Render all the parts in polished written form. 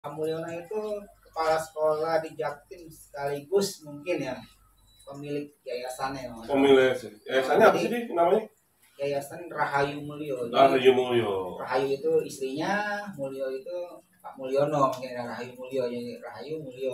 Pak Mulyono itu kepala sekolah di Jaktim sekaligus mungkin ya pemilik yayasannya. Pemilik yayasannya apa sih namanya? Yayasan Rahayu Mulyo. Rahayu Mulyo. Rahayu itu istrinya, Mulyo itu Pak Mulyono, mungkin Rahayu Mulyo, jadi Rahayu Mulyo.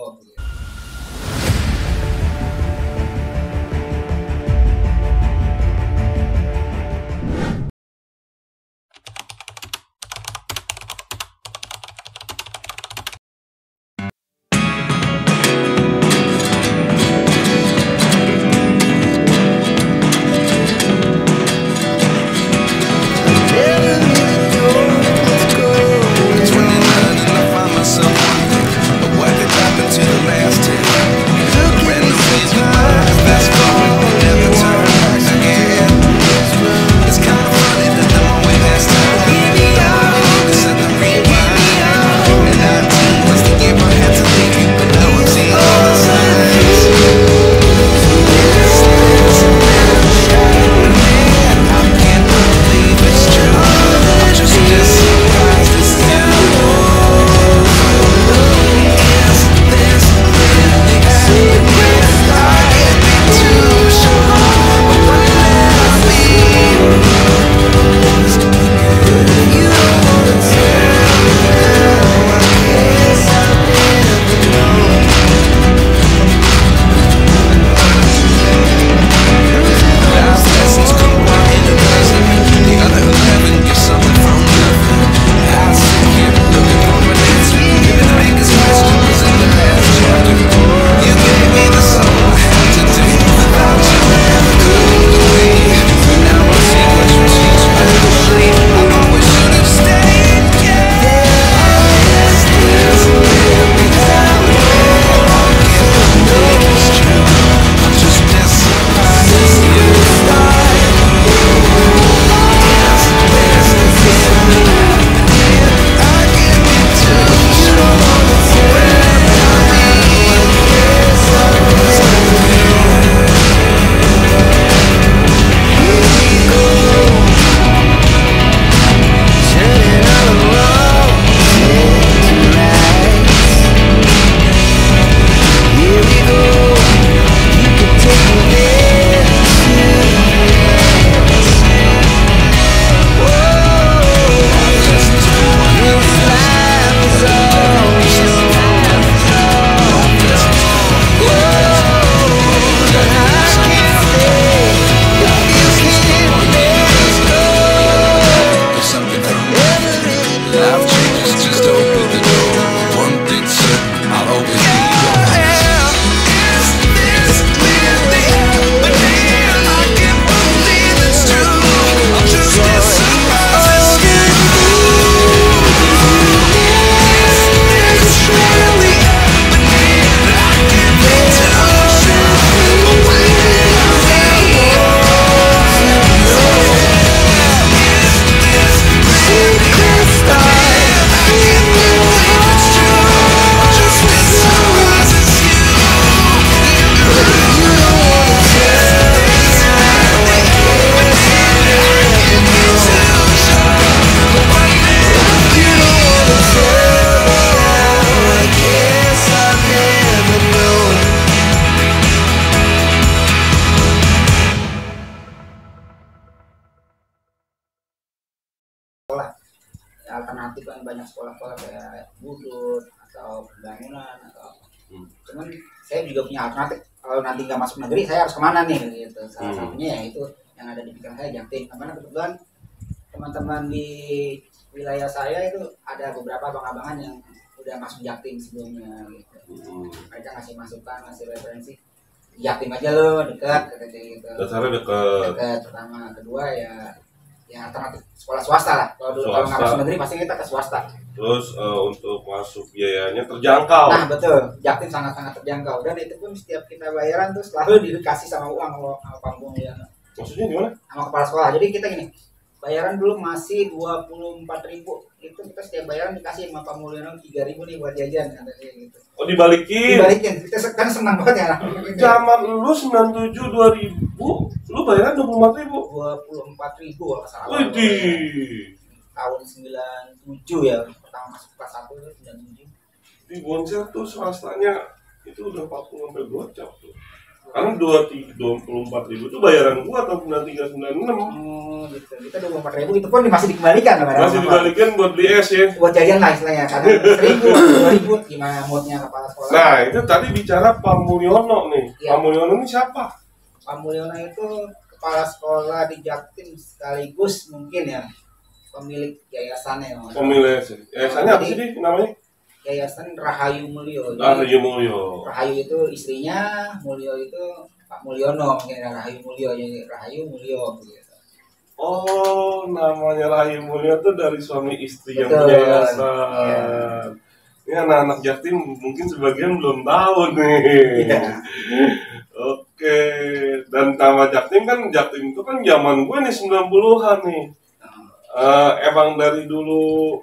Sekolah alternatif kan banyak sekolah-sekolah kayak Budut atau Pembangunan atau cuman saya juga punya alternatif kalau nanti nggak masuk negeri saya harus kemana nih gitu. Salah satunya ya itu yang ada di pikiran saya Jaktim, karena kebetulan teman-teman di wilayah saya itu ada beberapa abang-abangan yang udah masuk Jaktim sebelumnya gitu. Mereka ngasih masukan, ngasih referensi Jaktim aja lo dekat gitu. Dasarnya dekat. Pertama, kedua ya alternatif sekolah swasta lah. Kalau nggak masuk negeri pasti kita ke swasta. Terus untuk masuk biayanya terjangkau. Nah betul, Jaktim sangat-sangat terjangkau dan itu pun setiap kita bayaran tuh selalu dikasih sama uang sama Pak Mulyono. Maksudnya gimana? Sama kepala sekolah. Jadi kita gini, bayaran dulu masih 24.000 itu kita setiap bayaran dikasih sama Pak Mulyono 3.000 nih buat jajan katanya gitu. Oh dibalikin? Dibalikin, kita kan senang banget ya. Zaman lu 97 2000 lu bayaran 24.000? 24.000 kalau nggak salah. Widih. Tahun 97 ya, pertama masuk kelas 1 itu 97. Di Bonser tuh swastanya itu udah 40 sampai gocap tuh. Karena 24.000 tuh bayaran gua tahun 9396. Oh gitu. Kita 24.000 itu pun masih dikembalikan kan? Masih dibalikin buat beli es ya. Buat jajan lah istilahnya. Karena 1.000, 2.000 gimana moodnya kepala sekolah. Nah itu tadi bicara Pak Mulyono nih. Ya. Pak Mulyono ini siapa? Pak Mulyono itu kepala sekolah di Jaktim sekaligus mungkin ya pemilik yayasannya. Pemilik yayasannya apa sih nih namanya? Yayasan Rahayu Mulyo. Rahayu Mulyo. Rahayu itu istrinya, Mulyo itu Pak Mulyono, mungkin Rahayu Mulyo, jadi Rahayu Mulyo gitu. Oh, namanya Rahayu Mulyo itu dari suami istri yang Betul. punya yayasan. Iya. Ini anak-anak Jaktim mungkin sebagian belum tahu nih. Iya. Oke, dan nama Jaktim itu kan zaman gue nih 90-an nih. Emang dari dulu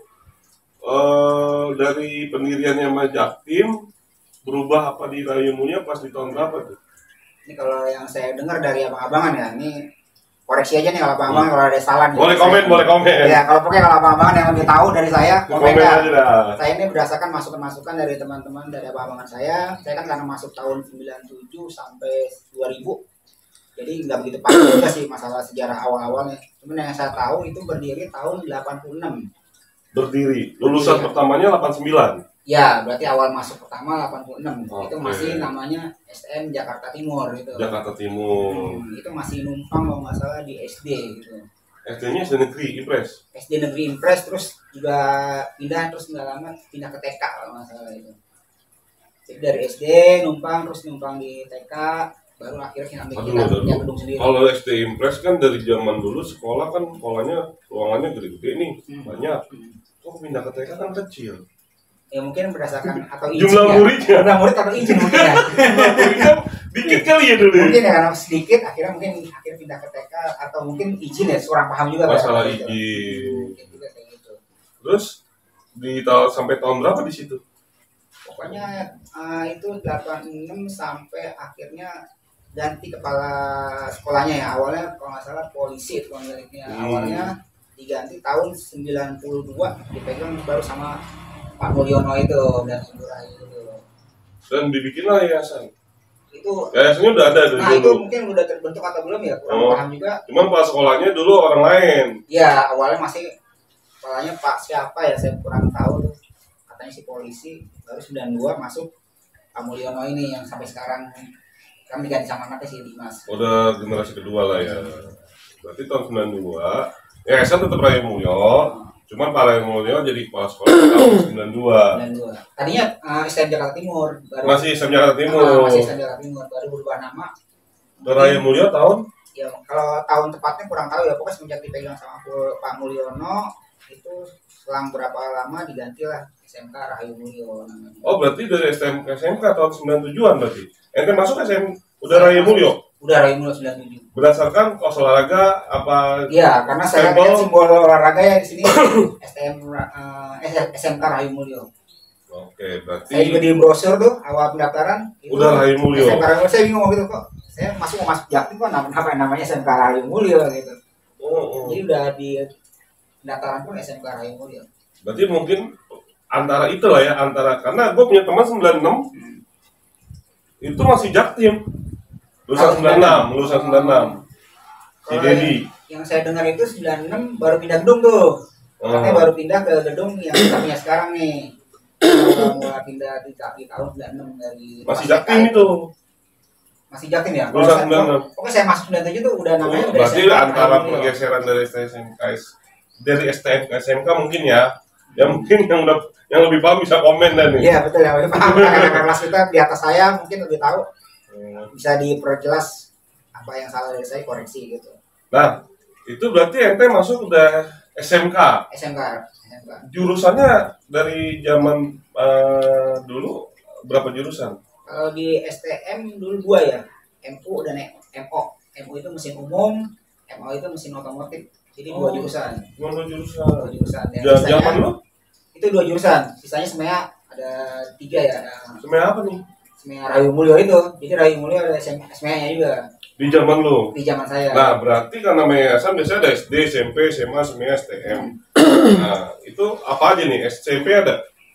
dari pendiriannya sama Jaktim berubah apa di Rahayu Mulyo pas di tahun berapa tuh? Ini kalau yang saya dengar dari abang-abangan ya, ini koreksi aja nih kalau abang-abangan kalau ada salah. Boleh komen, boleh komen. Ya, kalau pokoknya kalau abang-abangan yang lebih tahu dari saya, komen aja dah. Saya ini berdasarkan masukan-masukan dari teman-teman dari abang-abangan saya. Saya kan karena masuk tahun 97 sampai 2000. Jadi nggak begitu pasti juga sih masalah sejarah awal-awalnya. Cuman yang saya tahu itu berdiri tahun 86. Berdiri. Lulusan pertamanya 89. Ya, berarti awal masuk pertama 86. Oke. Itu masih namanya STM Jakarta Timur itu. Jakarta Timur. Itu masih numpang kalau nggak salah di SD gitu. SD-nya SD Negeri Impres. SD Negeri Impres, terus juga pindah terus nggak lama pindah ke TK kalau nggak salah itu. Jadi dari SD numpang terus numpang di TK, baru akhirnya nanti kita punya gedung sendiri. Kalau SD Impres kan dari zaman dulu sekolah kan sekolahnya ruangannya gede-gede nih, banyak. Kok pindah ke TK kan kecil. Ya mungkin berdasarkan atau izin jumlah ya. muridnya. Jumlah murid atau izin mungkin ya. Muridnya dikit kali ya dulu. Mungkin ya karena sedikit akhirnya pindah ke TK atau mungkin izin ya, kurang paham juga. Masalah izin. izin. Juga kayak gitu. Terus sampai tahun berapa di situ? Pokoknya itu 86 sampai akhirnya ganti kepala sekolahnya ya. Awalnya kalau nggak salah polisi itu pemiliknya. Awalnya diganti tahun 92 dipegang baru sama Pak Mulyono itu dan Ibu Rahayu itu. Dan dibikinlah yayasan. Itu yayasannya udah ada dari dulu. Itu dulu. mungkin udah terbentuk atau belum ya? Kurang paham juga. Cuman pas sekolahnya dulu orang lain. Ya, awalnya masih kepalanya Pak siapa ya, saya kurang tahu tuh. Katanya si polisi, baru 92 masuk Pak Mulyono ini yang sampai sekarang kan diganti sama anaknya si Dimas. Udah generasi kedua lah ya. Berarti tahun 92 yayasan tetap Rahayu Mulyo. Cuman Pak Rahayu Mulyo jadi kepala sekolah tahun 92. Tadinya STM Jakarta Timur. Baru, masih STM Jakarta Timur. Masih STM Jakarta Timur, baru berubah nama. Rahayu Mulyo tahun? Ya, kalau tahun tepatnya kurang tahu ya. Pokoknya semenjak dipegang sama Pak Mulyono itu selang berapa lama digantilah SMK Rahayu Mulyo namanya. Oh berarti dari STM ke SMK tahun 97-an berarti. Ente masuk SMK udah Rahayu Mulyo? Udah Rahayu Mulyo 97. Berdasarkan kos olahraga apa? Iya, karena saya lihat simbol olahraga ya di sini SMK Rahayu Mulyo. Oke, berarti saya juga di brosur tuh awal pendaftaran itu udah Rahayu Mulyo. SMK Rahayu Mulyo. Saya bingung gitu kok. Saya mau masuk Jaktim kok namanya SMK Rahayu Mulyo gitu. Jadi udah di pendaftaran pun SMK Rahayu Mulyo. Berarti mungkin antara itulah ya, karena gue punya teman 96 itu masih Jaktim. Lulusan 96. Si Dedi. Yang saya dengar itu 96 baru pindah gedung tuh. Katanya baru pindah ke gedung yang kita punya sekarang nih. Mulai pindah di tahun 96 dari masih Jaktim itu. Masih Jaktim ya? Lulusan 96. Pokoknya saya masuk 97 tuh udah namanya udah berarti antara pergeseran dari STM ke SMK mungkin ya. Ya mungkin yang lebih paham bisa komen dan nih. Iya betul, yang lebih paham. Karena kelas kita di atas saya mungkin lebih tahu. Bisa diperjelas apa yang salah dari saya, koreksi gitu. Nah, itu berarti ente masuk udah SMK. Jurusannya dari zaman dulu berapa jurusan? Kalau di STM dulu 2 ya, MU dan MO. MU itu mesin umum, MO itu mesin otomotif. Jadi 2 jurusan. 2 jurusan. Zaman lu? Itu 2 jurusan. Sisanya semuanya ada 3 ya. Semuanya apa nih? Semuanya Rahayu Mulyo itu. Jadi Rahayu Mulyo ada semuanya juga. Di zaman lu? Di zaman saya. Nah, berarti kan namanya yayasan biasanya ada SD, SMP, SMA, semuanya STM. Nah, itu apa aja nih? SMP ada?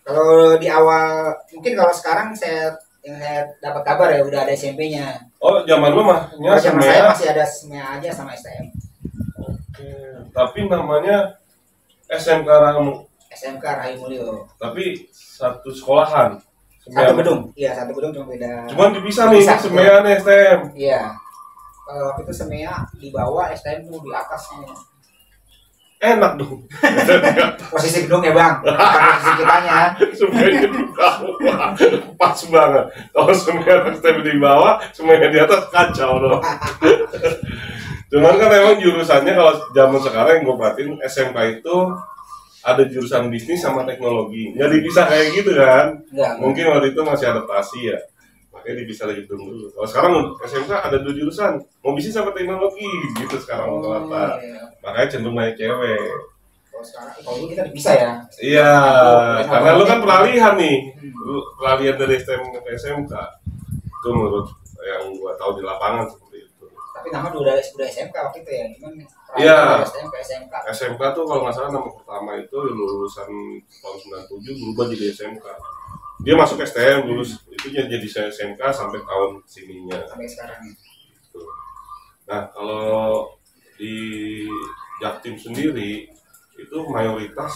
Kalau di awal, mungkin kalau sekarang yang saya dapat kabar ya udah ada SMP-nya. Oh, zaman lu mahnya Kalau zaman saya SMEA. masih ada SMEA aja sama STM. Oke. Tapi namanya SMK Ramu. SMK Rahayu Mulyo. Tapi satu sekolahan. Satu gedung. Iya, satu gedung cuma beda. Cuman dipisah nih, Dipisah, SMEA nih STM. Iya. Kalau waktu itu SMEA di bawah, STM tuh di atasnya. Enak dong. Posisi gedung ya bang, bukan posisi kitanya. Semuanya di bawah. Pas banget. Kalau semuanya STM di bawah, semuanya di atas kacau dong. Cuman kan emang jurusannya kalau zaman sekarang yang gue perhatiin SMK itu ada jurusan bisnis sama teknologi. Nggak dipisah kayak gitu kan? Enggak. Mungkin waktu itu masih adaptasi ya. Makanya dipisah lagi dulu. Kalau sekarang SMK ada 2 jurusan, mau bisnis sama teknologi gitu sekarang rata-rata. Iya. Makanya cenderung banyak cewek. Kalau sekarang, kalau dulu kita dipisah ya. Iya, karena lu kan peralihan nih. Lu peralihan dari STM ke SMK. Itu menurut yang gua tahu di lapangan seperti itu. Tapi nama udah SMK waktu itu ya, cuman Iya. dari STM ke SMK. SMK tuh kalau nggak salah nama pertama itu lulusan tahun 97 berubah jadi SMK. Dia masuk STM lulus itu jadi SMK sampai tahun sininya. Sampai sekarang. Gitu. Nah kalau di Jaktim sendiri itu mayoritas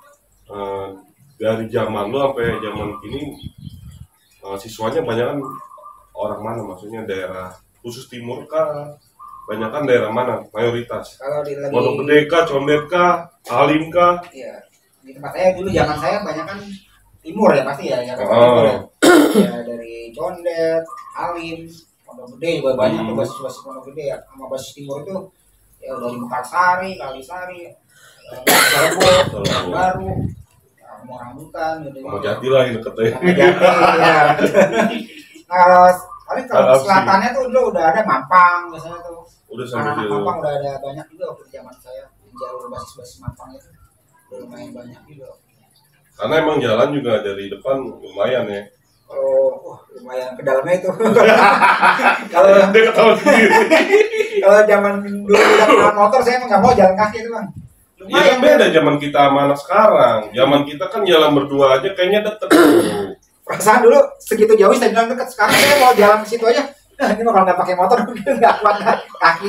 dari zaman lu sampai zaman kini siswanya banyak kan orang mana, maksudnya daerah khusus timur kah? Banyak kan daerah mana mayoritas? Kalau di lagi Pondok Gede kah, Condet kah, Halim kah? iya, di tempat saya dulu zaman saya banyak kan timur ya pasti ya, Jakarta Oh. Timur ya. Ya dari Condet, Halim, Pondok Gede juga banyak tuh basis-basis Pondok Gede ya. Sama basis timur itu ya dari Mekarsari, Kalisari, Cirebon, Baru, mau rambutan gitu. Mau Jati lah ini deket ya. Jati, ya. Nah, paling kalau selatannya tuh dulu udah ada Mampang biasanya tuh. Udah sampai Anak-anak situ. Mampang udah ada banyak juga waktu zaman saya. Jalur basis-basis Mampang itu udah lumayan banyak juga. Karena emang jalan juga dari depan lumayan ya. Wah, lumayan ke dalamnya itu. Kalau Dia ketawa sendiri. kalau zaman dulu udah kenal motor, saya emang nggak mau jalan kaki itu bang. Iya kan beda zaman kita sama anak sekarang. Zaman kita kan jalan berdua aja kayaknya deket. Perasaan dulu segitu jauh saya bilang dekat. Sekarang saya mau jalan ke situ aja. Nah, ini mah kalau nggak pakai motor nggak kuat kaki.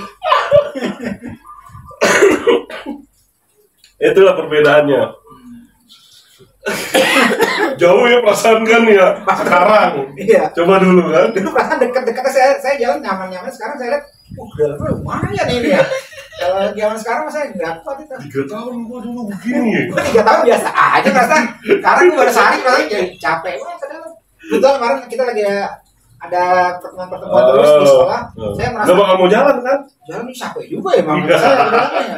Itulah perbedaannya. Jauh ya perasaan kan ya sekarang. Iya. Coba dulu kan. Dulu perasaan dekat-dekat saya jalan nyaman-nyaman. Sekarang saya lihat, dalamnya lumayan ini ya. Kalau zaman sekarang saya nggak kuat itu. 3 tahun gua dulu begini ya. Gue 3 tahun biasa aja perasaan. Sekarang gue baru sehari perasaan jadi capek. Wah, padahal kebetulan kemarin kita lagi ada pertemuan terus di sekolah. Saya merasa Gak bakal mau jalan kan? jalan ini capek juga ya bang. Saya jalannya.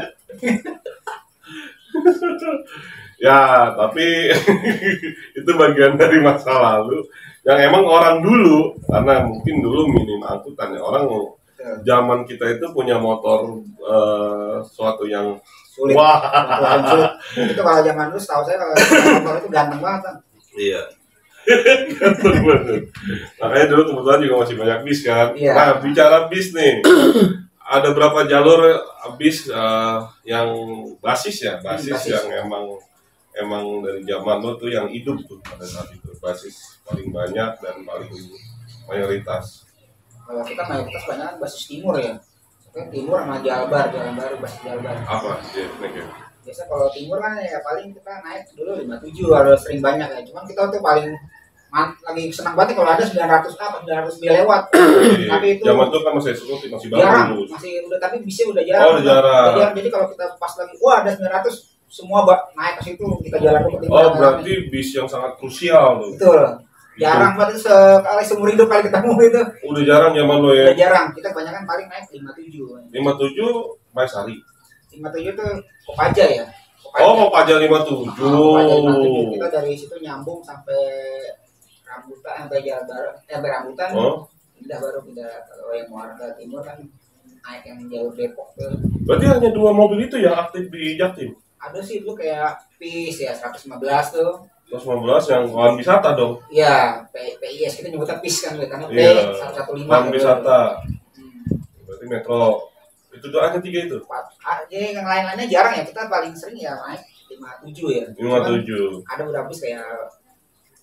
Ya, tapi itu bagian dari masa lalu yang emang orang dulu, karena mungkin dulu minim angkutan ya, orang zaman kita itu punya motor suatu yang Sulit. wah. Sulit. Itu kalau zaman dulu setahu saya kalau motor itu ganteng banget kan. Iya. Ganteng banget. Makanya dulu kebetulan juga masih banyak bis kan. Iya. Nah, bicara bis nih. Ada berapa jalur bis yang basis ya, basis yang emang dari zaman lo tuh yang hidup tuh pada saat itu, basis paling banyak dan paling mayoritas. Kalau kita mayoritas banyak kan basis timur ya. Oke, timur sama Jalbar, Jalan Baru, basis Jalbar. Apa sih ya? Biasa kalau timur kan ya paling kita naik dulu 57 ada sering banyak ya. Cuman kita tuh paling lagi senang banget kalau ada 900 apa 900 mil lewat. Tapi itu zaman itu kan masih eksekutif, masih jarang, baru. masih udah tapi bisa udah jarang. Oh, udah jarang. Jadi kalau kita pas lagi wah ada 900 semua naik ke situ kita jalan ke Oh, berarti bis yang sangat krusial tuh. betul. Jarang banget sekali seumur hidup kali ketemu itu. Udah jarang zaman lo ya. Udah jarang. Kita kebanyakan paling naik 57. 57 Maisari. 57 tuh Kopaja ya. Oh, mau pajak 57. Kopaja 57. Kita dari situ nyambung sampai Rambutan sampai Jalan Baru, sampai Rambutan. Oh. Pindah baru pindah kalau yang mau arah ke timur kan naik yang jalur Depok tuh. Berarti hanya 2 mobil itu yang aktif di Jaktim. Ada sih dulu kayak PIS ya 115 tuh. 115 yang kawan wisata dong. Iya, PIS kita nyebutnya PIS kan karena P Iya. 115 Kawan gitu. wisata. Berarti metro. Itu doanya 3 itu. Jadi yang lain-lainnya jarang ya, kita paling sering ya naik 57 ya. 57. Ada beberapa bis kayak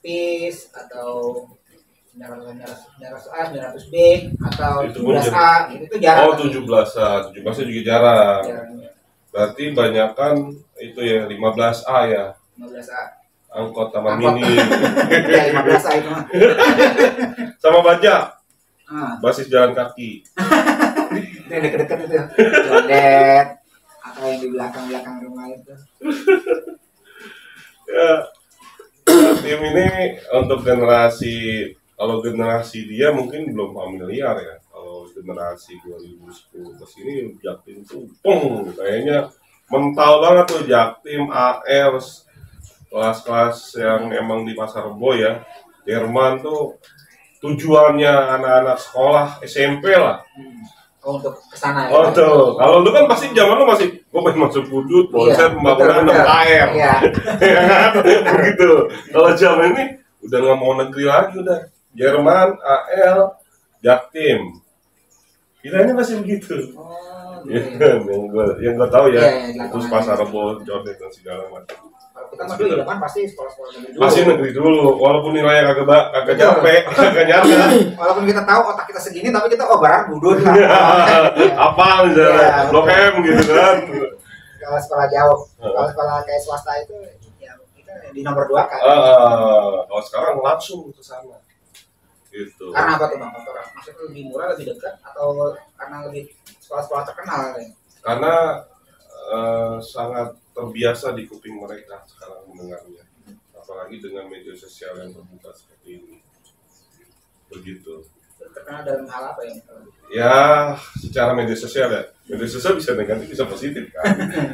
PIS atau 900A, 900B atau Itu pun 17A gitu, itu jarang. Oh, 17A. 17A juga jarang. Jarang. Berarti banyakan itu ya 15A ya. 15A. Angkot Taman Mini. Ya 15A itu mah. Sama baja. Ah, Basis jalan kaki. itu yang deket-deket itu. Condet atau yang di belakang-belakang rumah itu. Ya, tim ini untuk kalau generasi dia mungkin belum familiar ya. Kalau generasi 2010 ke sini Jaktim tuh kayaknya mental banget tuh Jaktim, AR, kelas-kelas yang emang di Pasar Rebo ya. Jerman tuh tujuannya anak-anak sekolah SMP lah. Oh, untuk kesana ya. Oh tuh, kalau lu kan pasti zaman lu masih gua pengen masuk Budut, Bonset, pembangunan betul. air. Iya. Ya kan? Begitu. Kalau zaman ini udah nggak mau negeri lagi udah. Jerman, AL, Jaktim. Kiranya masih begitu. Oh, Ya gitu. kan, yang gua tahu ya. Iya, Terus Pasar Rebo, Jordan dan segala macam. Kalau kita mah dulu di depan pasti sekolah-sekolah negeri dulu. Masih negeri dulu, walaupun nilainya kagak capek, kagak nyampe. Walaupun kita tahu otak kita segini, tapi kita barang budut lah. Apa misalnya, Iya, Blok M gitu kan. Kalau sekolah jauh, kalau sekolah kayak swasta itu, ya kita di nomor 2 kan. Kalau sekarang langsung ke sana. Gitu. Karena apa tuh bang? Maksudnya lebih murah, lebih dekat, atau karena lebih sekolah-sekolah terkenal? Karena sangat terbiasa di kuping mereka sekarang mendengarnya, apalagi dengan media sosial yang terbuka seperti ini. Begitu. Terkenal dalam hal apa ya? Ya, secara media sosial ya. Media sosial bisa negatif, bisa positif kan.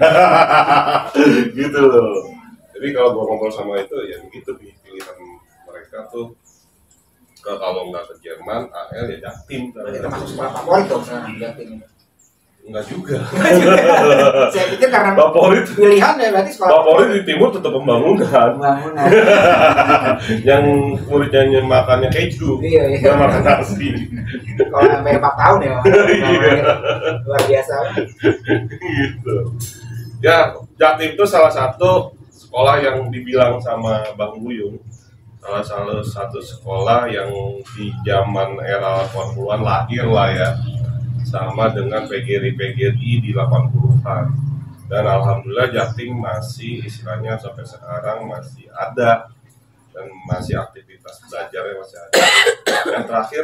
Gitu loh. Jadi kalau gua ngobrol sama itu ya begitu pilihan mereka tuh. Kalau nggak ke Jerman, AL ya Jaktim. Berarti termasuk sekolah favorit dong sekarang Jaktim itu. Enggak juga. Saya pikir karena Favorit pilihan ya berarti sekolah favorit di timur tetap pembangunan. Yang muridnya makannya keju, Iya. nggak makan nasi. Kalau sampai 4 tahun ya, luar biasa. Gitu. Ya, Jaktim itu salah satu sekolah yang dibilang sama Bang Buyung, salah satu sekolah yang di zaman era 80-an lahir lah ya, sama dengan PGRI di 80-an. Dan alhamdulillah Jaktim masih istilahnya sampai sekarang masih ada dan masih aktivitas belajarnya masih ada. Yang terakhir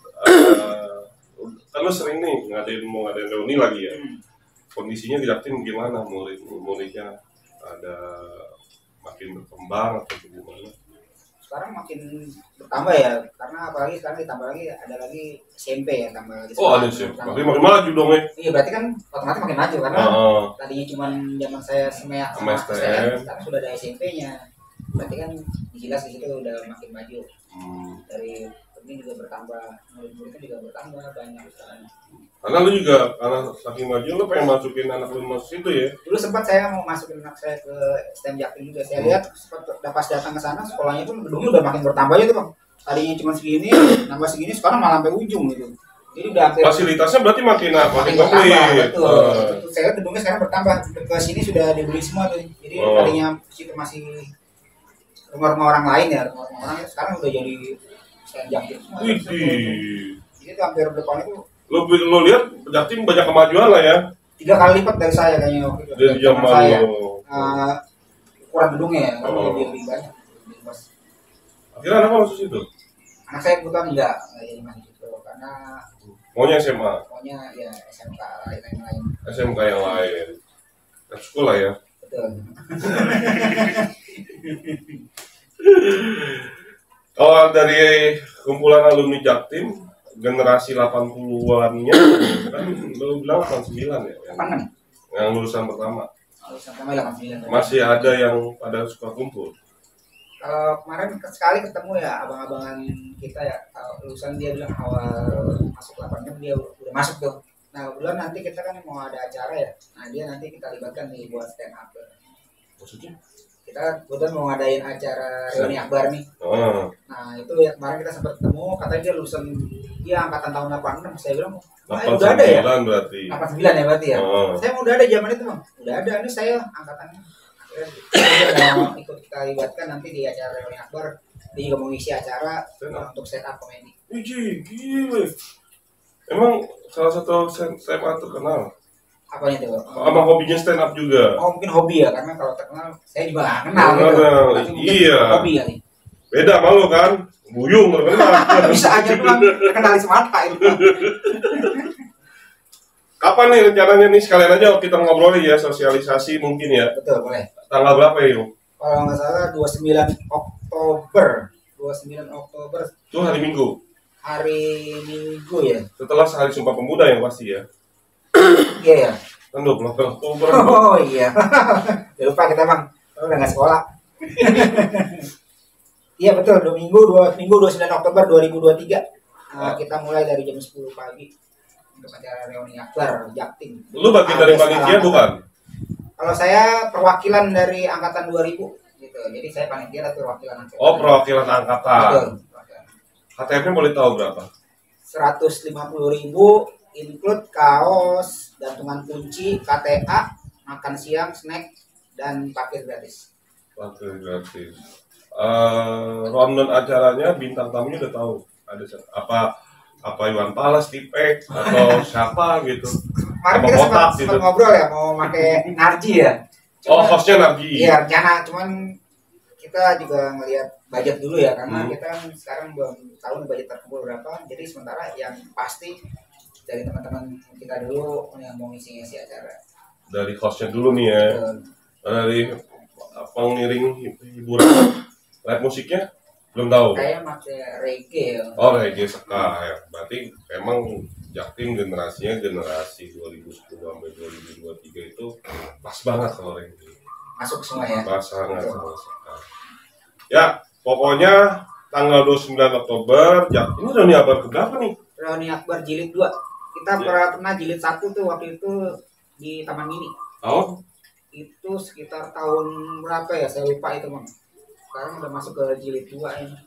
kan lu sering nih ngadain reuni lagi ya. Kondisinya di Jaktim gimana? Muridnya ada makin berkembang atau gimana? Sekarang makin bertambah ya, karena apalagi sekarang ditambah lagi ada lagi SMP ya, tambah lagi. Oh ada sih, makin maju dong ya. Iya berarti kan otomatis makin maju karena tadinya cuma zaman saya SMEA sama STM, sekarang sudah ada SMP-nya. Berarti kan jelas di situ udah makin maju. Dari ini juga bertambah, murid-muridnya juga bertambah banyak sekarang. Karena lu juga, karena saking maju lu pengen masukin anak lu masuk situ ya? Dulu sempat saya mau masukin anak saya ke STM Jaktim juga. Saya lihat pas datang ke sana sekolahnya pun gedungnya udah makin bertambah aja tuh bang. Tadinya cuma segini, nambah segini, sekarang malah sampai ujung gitu. Jadi udah hampir fasilitasnya berarti makin bertambah. Betul. Saya lihat gedungnya sekarang bertambah. Ke sini sudah dibeli semua tuh. Jadi tadinya situ masih rumah-rumah orang lain ya, rumah orang sekarang udah jadi STM Jaktim semua. Jadi itu hampir depan itu. Lo lihat Jaktim banyak kemajuan lah ya. 3 kali lipat dari saya kayaknya waktu itu. Dari zaman saya. Ukuran gedungnya ya, lebih banyak. Akhirnya apa masuk situ? Anak saya kebetulan enggak jadi masuk situ karena maunya SMA. Maunya ya SMK lain-lain. SMK yang lain. Sekolah ya. Betul. Kalau dari kumpulan alumni Jaktim generasi 80-an-nya kan lu bilang 89 ya? 86. Yang lulusan pertama. Lulusan pertama 89. Masih ada yang pada suka kumpul. Kemarin sekali ketemu ya abang-abangan kita ya, lulusan dia bilang awal masuk 86 dia udah masuk tuh. Nah kebetulan nanti kita kan mau ada acara ya, nah dia nanti kita libatkan nih buat stand up. Maksudnya? Kita kebetulan mau ngadain acara reuni akbar nih. Nah itu ya kemarin kita sempat ketemu, katanya dia lulusan dia angkatan tahun 86. Saya bilang udah ada ya? Berarti 89 ya berarti ya? Saya udah ada zaman itu bang, udah ada, ini saya angkatannya. Saya mau ikut kita libatkan nanti di acara reuni akbar dia juga mau ngisi acara untuk stand up komedi. Wih, gile. Emang salah satu stand up terkenal. Apa itu? Sama hobinya stand up juga. Oh mungkin hobi ya, karena kalau terkenal saya juga nggak kenal gitu. Iya. Hobi kali. Beda malu kan, Buyung terkenal. Bisa aja tuh terkenal di Sumatera itu. Kapan nih rencananya nih, sekalian aja kita ngobrol ya, sosialisasi mungkin ya. Betul, boleh. Tanggal berapa ya, Yung? Kalau nggak salah 29 Oktober. 29 Oktober. Itu hari Minggu. Hari Minggu ya. Setelah Hari Sumpah Pemuda yang pasti ya. Iya ya. Kan 28 Oktober. Oh iya. Ya lupa kita Bang. Udah nggak sekolah. Iya betul, 2 minggu 29 Oktober 2023. Kita mulai dari jam 10 pagi untuk acara reuni akbar Jaktim. Lu bagian dari panitia bukan? Kalau saya perwakilan dari angkatan 2000 gitu. Jadi saya panitia atau perwakilan angkatan. Oh, perwakilan angkatan. Betul. KTP boleh tahu berapa? 150.000 include kaos, gantungan kunci, KTA, makan siang, snack, dan parkir gratis. Parkir gratis. Rundown acaranya, bintang tamunya udah tahu. Ada apa Iwan Fals, Tipek atau siapa gitu. Kemarin kita sempat ngobrol ya mau pakai Narji ya. Hostnya Narji. Iya rencana, cuman kita juga ngelihat budget dulu ya, karena kita sekarang belum tahu budget terkumpul berapa. Jadi sementara yang pasti dari teman-teman kita dulu yang mau ngisi acara. Dari hostnya dulu nih ya. Dari pengiring hiburan, live musiknya belum tahu. Kayak pakai reggae ya. Oh reggae ska ya. Berarti emang Jaktim generasinya generasi 2010 sampai 2023 itu pas banget kalau reggae. Masuk semua ya. Pas sangat sama ska. Ya, pokoknya tanggal 29 Oktober, ini reuni akbar keberapa nih? Reuni akbar jilid 2. Kita pernah jilid 1 tuh waktu itu di Taman Mini. Tahun? Itu sekitar tahun berapa ya? Saya lupa itu, Bang. Sekarang udah masuk ke jilid 2 ini.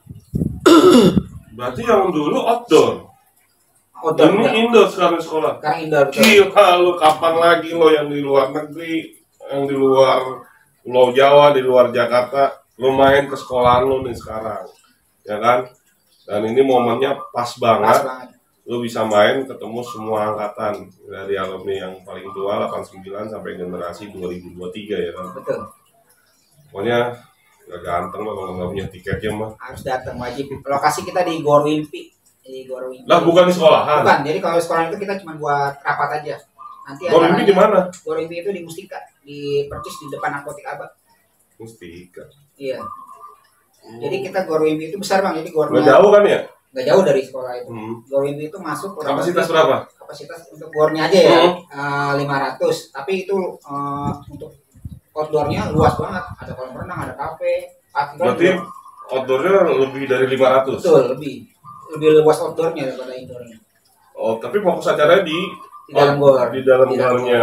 Berarti yang dulu outdoor. Outdoor. Ini indoor sekarang sekolah. Sekarang indoor. Gila, lu kapan lagi lo yang di luar negeri, yang di luar Pulau Jawa, di luar Jakarta, lu main ke sekolahan lu nih sekarang, ya kan? Dan ini momennya pas banget. Lu bisa main ketemu semua angkatan dari alumni yang paling tua 89 sampai generasi 2023 ya kan? Betul. Pokoknya gak ganteng lah kalau nggak punya tiketnya mah. Harus datang wajib. Lokasi kita di Gor Wimpi. Di Gor Wimpi. Lah bukan di sekolahan. Bukan. Jadi kalau sekolah itu kita cuma buat rapat aja. Nanti Gor Wimpi di mana? Gor Wimpi itu di Mustika, di percis di depan Apotek Abad. Mustika. Iya. Jadi kita Gor Wimpi itu besar Bang. Jadi gornya nggak jauh kan ya? Nggak jauh dari sekolah itu. Gor Wimpi itu masuk kapasitas berapa? Kapasitas untuk gornya aja ya 500. Tapi itu untuk outdoornya luas banget. Ada kolam renang, ada kafe. Berarti outdoornya lebih dari 500? Betul, lebih luas outdoornya daripada indoornya. Oh, tapi fokus acaranya di dalam gor. Di dalam gornya.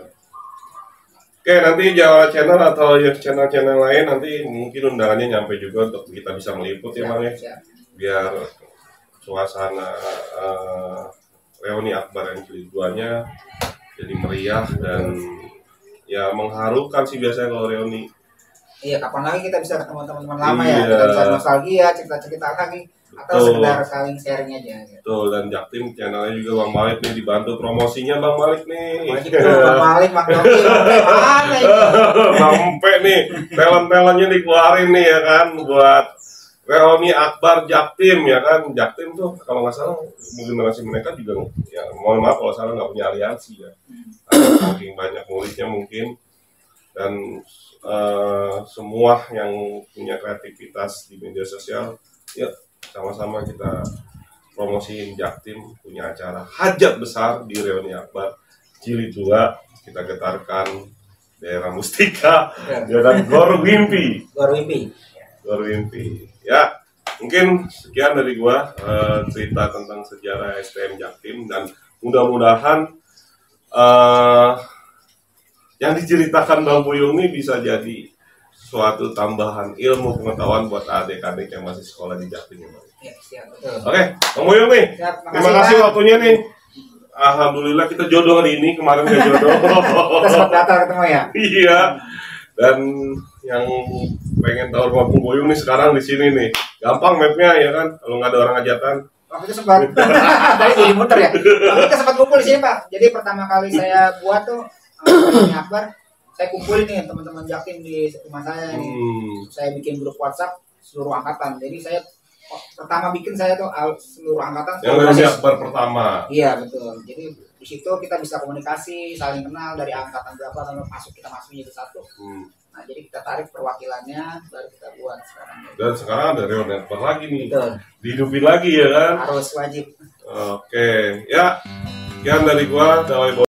Oke, nanti Jawa Channel atau ya channel-channel lain nanti mungkin undangannya nyampe juga untuk kita bisa meliput ya Bang ya. Biar suasana reuni akbar yang jilid 2-nya jadi meriah dan ya mengharukan sih biasanya kalau reuni. Iya, kapan lagi kita bisa ketemu teman-teman lama ya, kita bisa nostalgia, cerita-cerita lagi, atau sekedar saling sharing aja. Betul, dan Jaktim channelnya juga Bang Malik nih, dibantu promosinya Bang Malik nih. Wajib Bang Malik, Bang Yogi, mana ini? Sampai nih, talent-talentnya dikeluarin nih ya kan, buat reuni akbar Jaktim ya kan. Jaktim tuh kalau nggak salah generasi mereka juga ya mohon maaf kalau salah nggak punya aliansi ya. Mungkin banyak muridnya mungkin dan semua yang punya kreativitas di media sosial ya sama-sama kita promosiin Jaktim punya acara hajat besar di reuni akbar jilid 2. Kita getarkan daerah Mustika dan Gor Wimpi. Ya, mungkin sekian dari gua cerita tentang sejarah STM Jaktim dan mudah-mudahan yang diceritakan Bang Buyung ini bisa jadi suatu tambahan ilmu pengetahuan buat adik-adik yang masih sekolah di Jaktim. Ya, siap, betul. Oke, Bang Buyung nih, terima kasih waktunya nih. Alhamdulillah kita jodoh hari ini, kemarin gak jodoh. Kita sempat datang ketemu ya. Iya. Dan yang pengen tahu rumah Bung Boyong nih sekarang di sini nih. Gampang mapnya ya kan, kalau nggak ada orang hajatan. Waktu itu sempat tadi jadi muter ya. Waktu itu sempat kumpul di sini Pak. Jadi pertama kali saya buat tuh Akbar, saya kumpulin nih teman-teman Jaktim di rumah saya nih. Saya bikin grup WhatsApp seluruh angkatan. Jadi saya pertama bikin saya tuh seluruh angkatan. Yang dari Akbar pertama. Iya betul. Jadi di situ kita bisa komunikasi, saling kenal dari angkatan berapa sampai kita masuk jadi satu. Nah jadi kita tarik perwakilannya baru kita buat sekarang. Dan sekarang ada reorganizer lagi nih. Betul. Dihidupin lagi ya kan? Harus wajib. Oke, ya. Sekian dari gua, Dawai